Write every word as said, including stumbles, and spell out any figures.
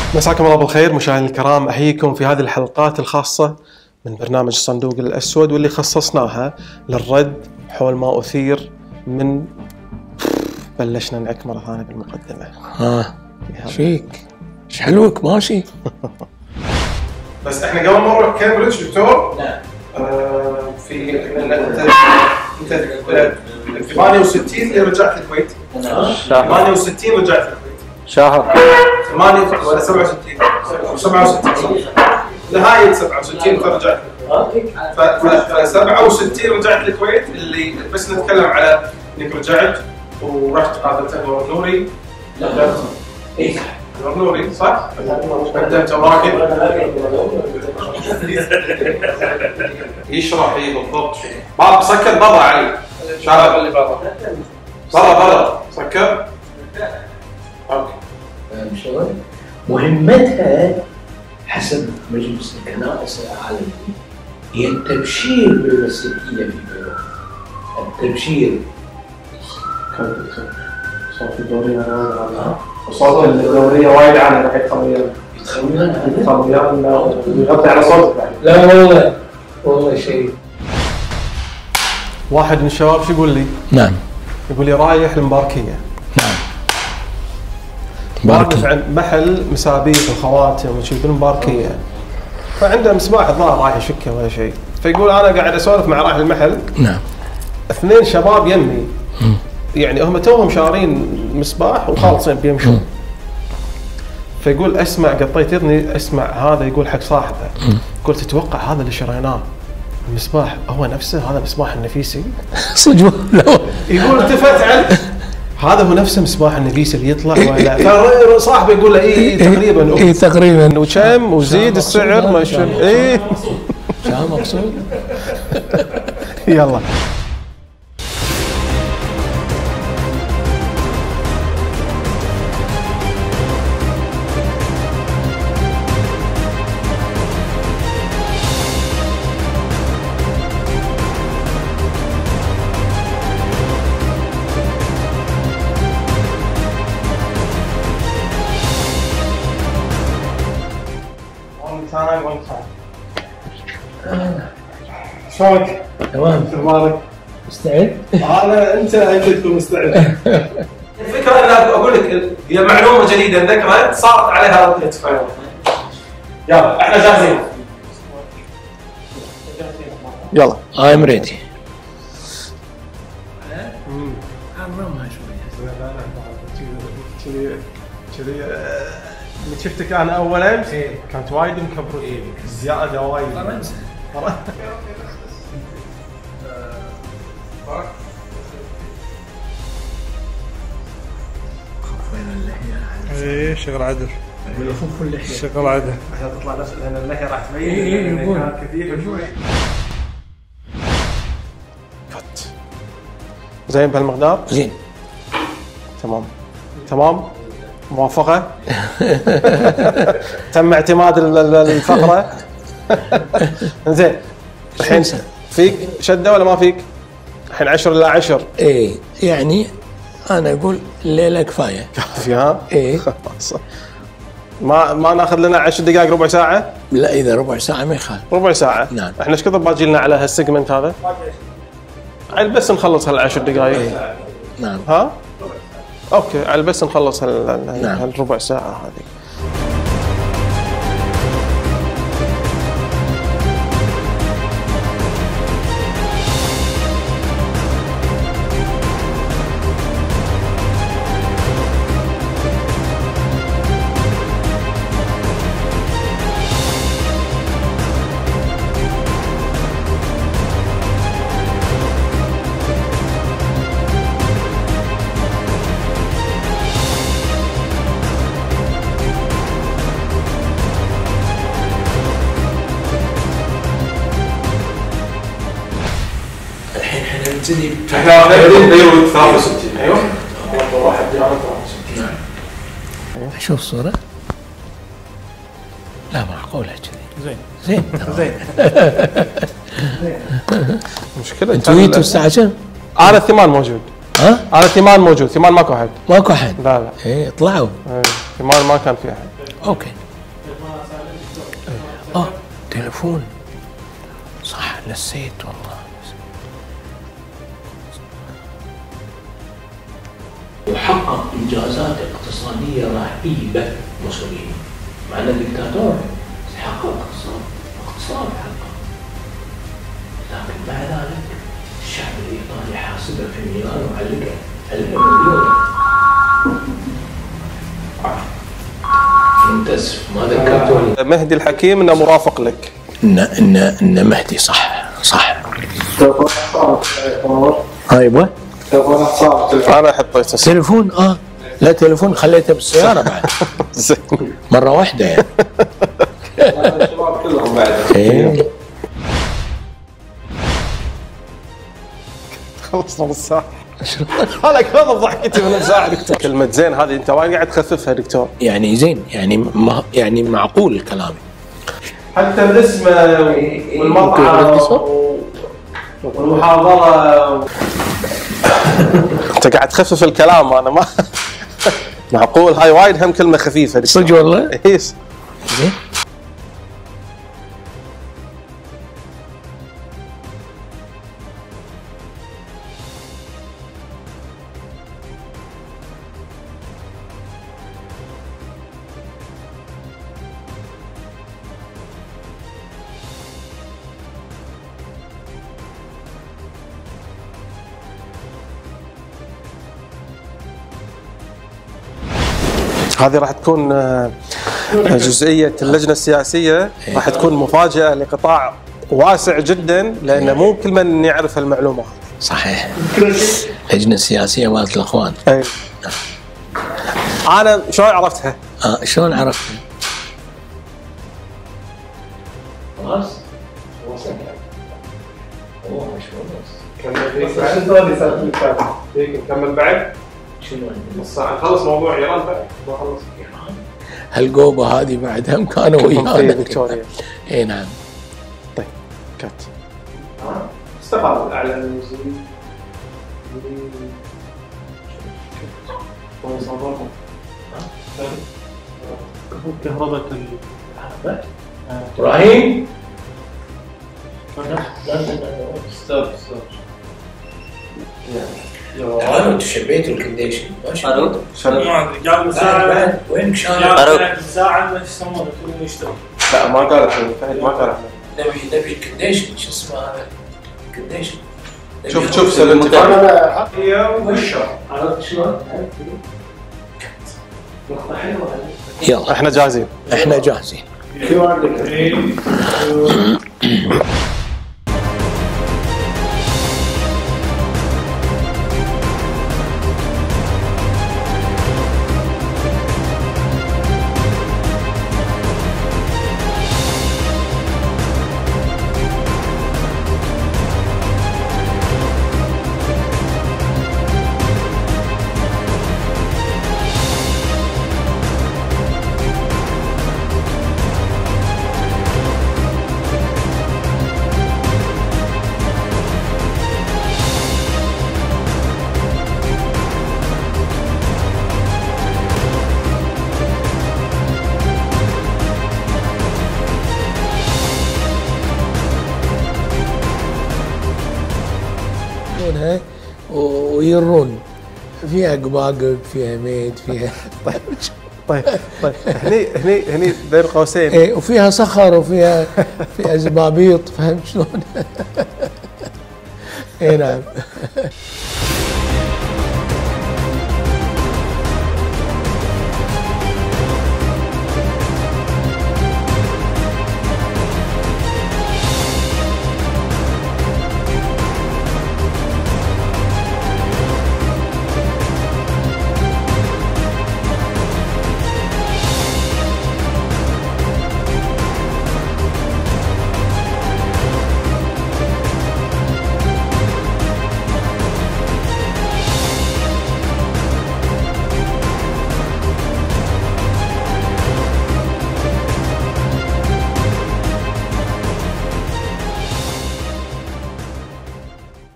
مساكم الله بالخير مشاهدينا الكرام، احييكم في هذه الحلقات الخاصه من برنامج الصندوق الاسود، واللي خصصناها للرد حول ما اثير من بلشنا نعك مره ثانيه بالمقدمه. ها فيك ايش حلوك ماشي. بس احنا قبل ما نروح كامبريدج دكتور، نعم آه في انت انت ثمانية وستين اللي رجعت الكويت. نعم ثمانية وستين رجعت الكويت. شهر ثمانية ولا سبعة وستين سبعة وستين نهاية سبعة وستين فرجعت. ف ف سبعة وستين رجعت الكويت، اللي بس نتكلم على انك رجعت ورحت قابلت انور نوري. لا اي انور نوري صح؟ قدمت اوراقك. يشرح اي بالضبط. باب سكر برا علي. شارع اللي برا. برا برا سكر. اوكي. شلون؟ مهمتها حسب مجلس الكنائس العالمي هي التبشير بالمسيحية في بلاد. التبشير. صوت الدورية أنا صوت الدورية وايد عالي راح يتخليان. يتخليان؟ يتخليان ويغطي على صوتك بعد. لا والله والله شيء. واحد من الشباب شو يقول لي؟ نعم. يقول لي رايح المباركية. نعم. واقف عند محل مسابيك وخواتم وشي بالمباركية. فعنده مصباح الظاهر رايح يشكه ولا شيء. فيقول أنا قاعد أسولف مع راعي المحل. نعم. اثنين شباب يمي. يعني هم توهم شارين مصباح وخالصين بيمشون. فيقول اسمع، قطيت اذني اسمع هذا يقول حق صاحبه، قلت تتوقع هذا اللي شريناه المصباح هو نفسه هذا مصباح النفيسي؟ صدق لا. يقول التفت عليه هذا هو نفسه مصباح النفيسي اللي يطلع ولا؟ فصاحبه يقول له اي تقريبا اي تقريبا وكم وزيد السعر ما شو اي شو مقصود. يلا شلونك؟ تمام. اخبارك؟ مستعد؟ انا انت انت تكون مستعد. الفكره ان اقول لك هي معلومه جديده ذكرت صارت عليها ردة فعل. يلا احنا جاهزين. يلا I'm ready. كذي كذي اللي شفتك انا اولا كانت وايد مكبره زياده وايد. فرنسا ايه شغل عدل. بالخف اللحية شغل عدل عشان تطلع نفس لان اللحيه راح تبين. ايه يقول كثير شوي. فت زين بهالمقدار؟ زين تمام تمام موافقة. تم اعتماد الفقرة. زين الحين فيك شدة ولا ما فيك؟ الحين عشر إلى عشر. ايه يعني انا اقول الليلة كفاية. كافي ها؟ ايه ما ما ناخذ لنا عشر دقائق ربع ساعة؟ لا اذا ربع ساعة ما يخالف. ربع ساعة؟ نعم. احنا ايش كثر باجي لنا على هالسيجمنت هذا؟ على بس نخلص هالعشر دقائق. إيه. نعم. ها؟ اوكي على بس نخلص هال نعم. هالربع ساعة هذه. نبتدي. احنا نبتدي بيروت ثلاثة وستين. ايوه واحد ثلاثة وستين. اشوف صورة؟ لا معقولة كذي. زين زين زين. مشكلة انتوا جيتوا الساعة كم؟ انا ثمان موجود. ها؟ انا ثمان موجود، ثمان ماكو احد. ماكو احد؟ لا لا. ايه طلعوا. ايه ثمان ما كان في احد. اوكي. اه تليفون صح، نسيت والله. وحقق انجازات اقتصاديه رهيبه موسوليني، مع انه دكتاتور حقق اقتصاد اقتصاد حقق، لكن مع ذلك الشعب الايطالي حاسبه في ميلان وعلقه علقه مليون. منتسف ما ذكرتوني. مهدي الحكيم انه مرافق لك. ان ان ان مهدي صح صح. ايوه انا حطيته تليفون. اه لا تليفون خليته بالسياره بعد. مره واحده يعني. الشباب كلهم بعد. ايه خلصنا نص ساعه. انا كذا ضحكتي من ساعه دكتور. كلمه زين هذه انت وين قاعد تخففها دكتور؟ يعني زين يعني ما يعني معقول كلامي. حتى الاسم والمطعم والمحاضره انت قاعد تخفف الكلام. انا ما معقول هاي وايد هم كلمه خفيفه دكتور. صدق والله؟ ايه زين. هذه راح تكون جزئية اللجنة السياسية، راح تكون مفاجأة لقطاع واسع جدا، لأن مو كل من يعرف المعلومة. صحيح. اللجنة السياسية مالت الأخوان. أي. أنا شلون عرفتها؟ آه شلون عرفتها؟ خلاص وصلنا. والله مش كمل نكمل بعد. شنو نص ساعة نخلص موضوع إيران بعد. ما خلص إيران. هالقوبة هذه بعد هم كانوا ويانا. اي نعم. طيب كات. استقر على المسلمين. كهرباء ابراهيم استاذ استاذ تعالوا انتوا شبيتوا الكونديشن ماشي. الو قاعد مساعد وينك شارع؟ قاعد مساعد ما يسمونه كله يشتغل. لا ما قال احمد فهد ما قال احمد. نبي نبي الكونديشن شو اسمه هذا؟ الكونديشن. شوف شوف سلمت هي والشر عرفت شلون؟ نقطة حلوة. يلا احنا جاهزين. احنا جاهزين. شو عندك؟ ويرون فيها قباقب فيها ميت فيها. طيب طيب طيب هني هني هني بين قوسين. ايه وفيها صخر وفيها فيها زبابيط. فهمت شلون؟ اي نعم.